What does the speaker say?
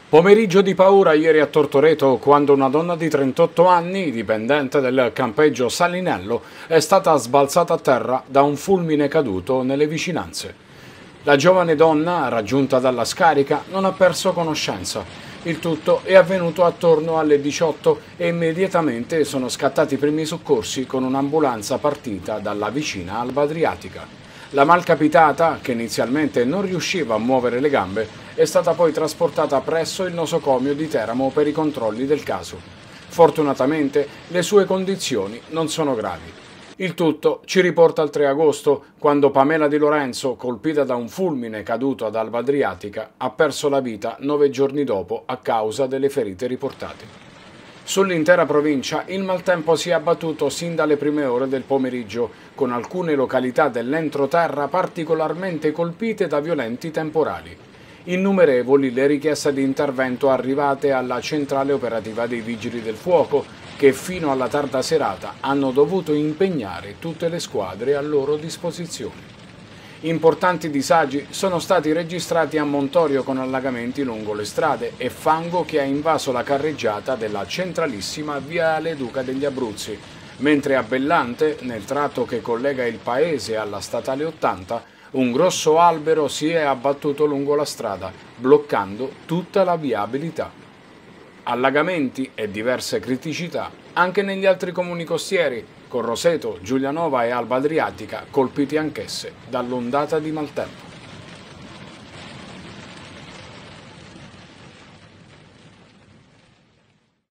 Pomeriggio di paura ieri a Tortoreto quando una donna di 38 anni, dipendente del campeggio Salinello, è stata sbalzata a terra da un fulmine caduto nelle vicinanze. La giovane donna, raggiunta dalla scarica, non ha perso conoscenza. Il tutto è avvenuto attorno alle 18 e immediatamente sono scattati i primi soccorsi con un'ambulanza partita dalla vicina Alba Adriatica. La malcapitata, che inizialmente non riusciva a muovere le gambe, è stata poi trasportata presso il nosocomio di Teramo per i controlli del caso. Fortunatamente le sue condizioni non sono gravi. Il tutto ci riporta al 3 agosto, quando Pamela Di Lorenzo, colpita da un fulmine caduto ad Alba Adriatica, ha perso la vita 9 giorni dopo a causa delle ferite riportate. Sull'intera provincia il maltempo si è abbattuto sin dalle prime ore del pomeriggio, con alcune località dell'entroterra particolarmente colpite da violenti temporali. Innumerevoli le richieste di intervento arrivate alla centrale operativa dei Vigili del Fuoco, che fino alla tarda serata hanno dovuto impegnare tutte le squadre a loro disposizione. Importanti disagi sono stati registrati a Montorio con allagamenti lungo le strade e fango che ha invaso la carreggiata della centralissima Viale Duca degli Abruzzi, mentre a Bellante, nel tratto che collega il paese alla statale 80, un grosso albero si è abbattuto lungo la strada, bloccando tutta la viabilità. Allagamenti e diverse criticità anche negli altri comuni costieri, con Roseto, Giulianova e Alba Adriatica colpiti anch'esse dall'ondata di maltempo.